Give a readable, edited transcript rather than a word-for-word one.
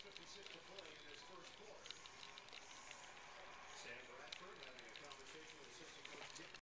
6:56 to play in this first quarter. Sam Bradford having a conversation with assistant coach Dick